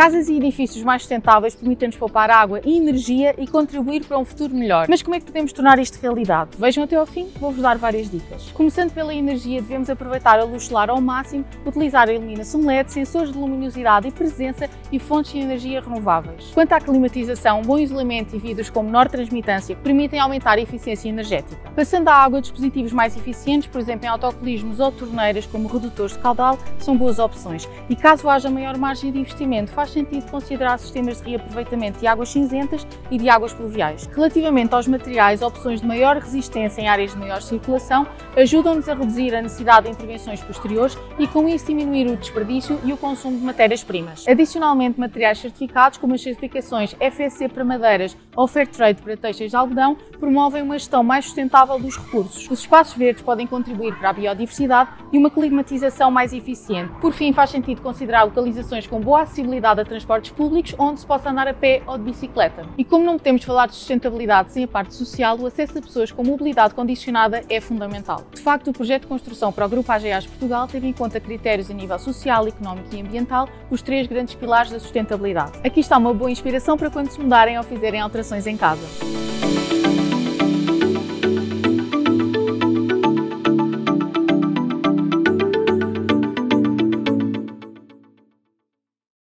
Casas e edifícios mais sustentáveis permitem-nos poupar água e energia e contribuir para um futuro melhor. Mas como é que podemos tornar isto realidade? Vejam até ao fim, vou-vos dar várias dicas. Começando pela energia, devemos aproveitar a luz solar ao máximo, utilizar a iluminação LED, sensores de luminosidade e presença e fontes de energia renováveis. Quanto à climatização, bom isolamento e vidros com menor transmitância permitem aumentar a eficiência energética. Passando à água, dispositivos mais eficientes, por exemplo em autocolismos ou torneiras como redutores de caudal, são boas opções. E caso haja maior margem de investimento, faz sentido considerar sistemas de reaproveitamento de águas cinzentas e de águas pluviais. Relativamente aos materiais, opções de maior resistência em áreas de maior circulação ajudam-nos a reduzir a necessidade de intervenções posteriores e com isso diminuir o desperdício e o consumo de matérias-primas. Adicionalmente, materiais certificados, como as certificações FSC para madeiras ou Fairtrade para têxteis de algodão, promovem uma gestão mais sustentável dos recursos. Os espaços verdes podem contribuir para a biodiversidade e uma climatização mais eficiente. Por fim, faz sentido considerar localizações com boa acessibilidade a transportes públicos, onde se possa andar a pé ou de bicicleta. E como não podemos falar de sustentabilidade sem a parte social, o acesso a pessoas com mobilidade condicionada é fundamental. De facto, o projeto de construção para o Grupo AGEAs Portugal teve em conta critérios a nível social, económico e ambiental, os três grandes pilares da sustentabilidade. Aqui está uma boa inspiração para quando se mudarem ou fizerem alterações em casa.